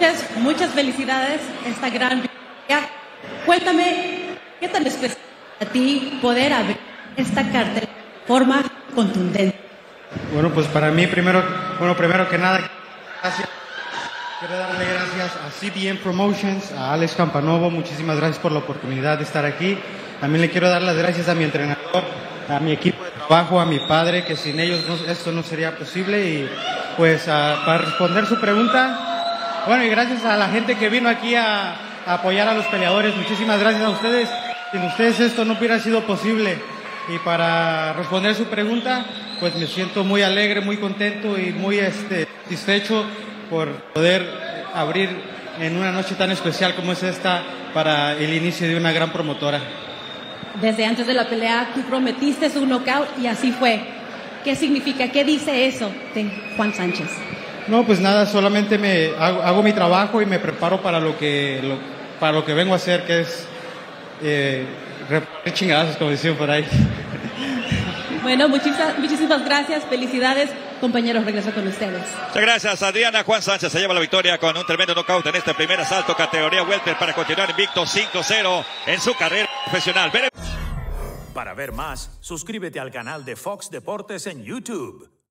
Muchas felicidades, esta gran victoria. Cuéntame, ¿qué tan especial a ti poder abrir esta cartera de forma contundente? Bueno, pues para mí, primero que nada, gracias. Quiero darle gracias a CDM Promotions, a Alex Campanovo, muchísimas gracias por la oportunidad de estar aquí. También le quiero dar las gracias a mi entrenador, a mi equipo de trabajo, a mi padre, que sin ellos esto no sería posible. Y pues para responder su pregunta, bueno, y gracias a la gente que vino aquí a apoyar a los peleadores, muchísimas gracias a ustedes. Sin ustedes esto no hubiera sido posible. Y para responder su pregunta, pues me siento muy alegre, muy contento y muy satisfecho por poder abrir en una noche tan especial como es esta para el inicio de una gran promotora. Desde antes de la pelea tú prometiste un knockout y así fue. ¿Qué significa? ¿Qué dice eso de Juan Sánchez? No, pues nada, solamente hago mi trabajo y me preparo para lo que vengo a hacer, que es repartir chingadazos, como decían por ahí. Bueno, muchísimas gracias, felicidades, compañeros, regreso con ustedes. Muchas gracias, Adriana. Juan Sánchez se lleva la victoria con un tremendo knockout en este primer asalto categoría welter para continuar invicto 5-0 en su carrera profesional. Para ver más, suscríbete al canal de Fox Deportes en YouTube.